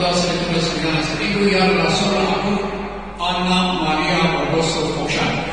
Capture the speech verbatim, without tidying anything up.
da Sfântul Sfântul Iar la sora Anna Maria Barroso Focșan.